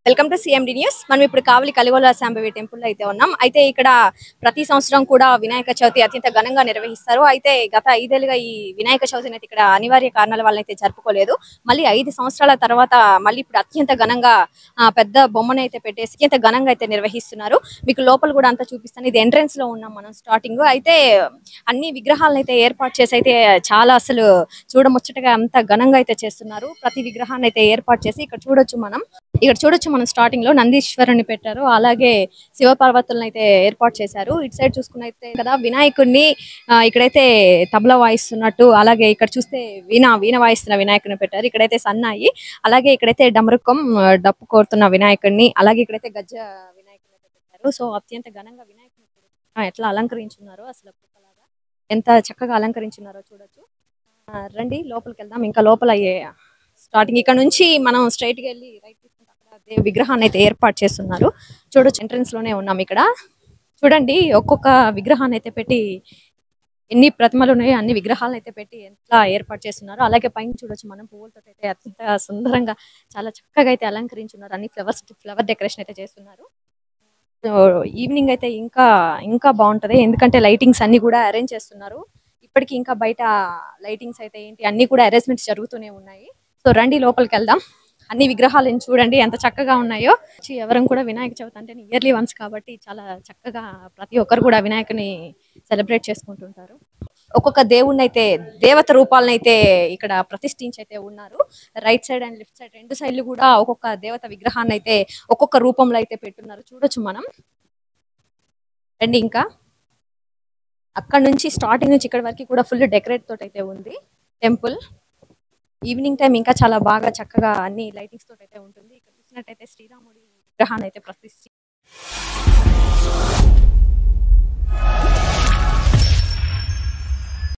Welcome to CMD news. మనం ఇప్పుడు కావలి కలిగొల్ల Shambhavi temple అయితే ఉన్నాం. అయితే ఇక్కడ ప్రతి సంవత్సరం కూడా వినాయక చవితి అత్యంత ఘనంగా నిర్వహిస్తారు. అయితే గత 5 ఏళ్లుగా ఈ వినాయక చవితిని అయితే ఇక్కడ అనివార్య కారణాల వల్ల అయితే జరుపుకోలేదు. మళ్ళీ 5 సంవత్సరాల తర్వాత మళ్ళీ ఇప్పుడు అత్యంత ఘనంగా పెద్ద బొమ్మను అయితే పెట్టేసి అత్యంత ఘనంగా అయితే నిర్వహిస్తున్నారు. మీకు లోపల కూడా అంతా చూపిస్తాను. ఇది ఎంట్రన్స్ లో ఉన్నాం మనం స్టార్టింగ్. అయితే అన్ని విగ్రహాలను అయితే ఏర్పాటు చేసి అయితే చాలా అసలు చూడముచ్చటగా అంత ఘనంగా అయితే చేస్తున్నారు. ప్రతి విగ్రహాన్ని అయితే ఏర్పాటు చేసి ఇక్కడ చూడొచ్చు మనం స్టార్టింగ్ లో నందీశ్వరుని పెట్టారు. అలాగే శివపార్వతులను అయితే ఏర్పాటు చేశారు. ఇటు సైడ్ చూసుకున్నైతే కదా వినాయకుడిని ఇక్కడైతే తబలా వాయిస్తున్నట్టు, అలాగే ఇక్కడ చూస్తే వీణ వాయిస్తున్న వినాయకుడిని పెట్టారు. ఇక్కడైతే సన్నాయి, అలాగే ఇక్కడైతే డమరుకం డప్పు కోరుతున్న వినాయకుడిని, అలాగే ఇక్కడైతే గజ్జ వినాయకుడిని అయితే పెట్టారు. సో అత్యంత ఘనంగా వినాయకుడిని ఎట్లా అలంకరించున్నారో, అసలు ఒక్కొక్కలాగా ఎంత చక్కగా అలంకరించున్నారో చూడొచ్చు. రండి లోపలికి వెళ్దాం. ఇంకా లోపల స్టార్టింగ్ ఇక్కడ నుంచి మనం స్ట్రైట్ గా వెళ్ళి రైట్ తీసుకుంటే అక్కడ విగ్రహాన్ని అయితే ఏర్పాటు చేస్తున్నారు. చూడొచ్చు, ఎంట్రన్స్ లోనే ఉన్నాం. ఇక్కడ చూడండి, ఒక్కొక్క విగ్రహాన్ని అయితే పెట్టి ఎన్ని ప్రతిమలు ఉన్నాయో అన్ని విగ్రహాలను అయితే పెట్టి ఎట్లా ఏర్పాటు చేస్తున్నారు. అలాగే పైన చూడొచ్చు మనం పువ్వులతో అయితే అత్యంత సుందరంగా చాలా చక్కగా అయితే అలంకరించున్నారు. అన్ని ఫ్లవర్ డెకరేషన్ అయితే చేస్తున్నారు. సో ఈవినింగ్ అయితే ఇంకా ఇంకా బాగుంటది, ఎందుకంటే లైటింగ్స్ అన్ని కూడా అరేంజ్ చేస్తున్నారు. ఇప్పటికి ఇంకా బయట లైటింగ్స్ అయితే ఏంటి అన్ని కూడా అరేంజ్మెంట్స్ జరుగుతూనే ఉన్నాయి. సో రండి లోపలికి వెళ్దాం. అన్ని విగ్రహాలను చూడండి ఎంత చక్కగా ఉన్నాయో. ఎవరం కూడా వినాయక చవితి అంటే ఇయర్లీ వన్స్ కాబట్టి చాలా చక్కగా ప్రతి ఒక్కరు కూడా వినాయకుని సెలబ్రేట్ చేసుకుంటుంటారు. ఒక్కొక్క దేవుణ్ణి అయితే దేవత రూపాలను అయితే ఇక్కడ ప్రతిష్ఠించి అయితే ఉన్నారు. Right side and left side రెండు సైడ్లు కూడా ఒక్కొక్క దేవత విగ్రహాన్ని అయితే ఒక్కొక్క రూపంలో అయితే పెట్టున్నారు. చూడొచ్చు మనం. రండి ఇంకా అక్కడ నుంచి స్టార్టింగ్ నుంచి ఇక్కడ వరకు కూడా ఫుల్ డెకరేట్ తోటి అయితే ఉంది టెంపుల్. ఈవినింగ్ టైం ఇంకా చాలా బాగా చక్కగా అన్ని లైటింగ్స్ తోటి అయితే ఉంటుంది. ఇక్కడ చూసినట్టయితే శ్రీరాముడి విగ్రహాన్ని అయితే ప్రతిష్ఠి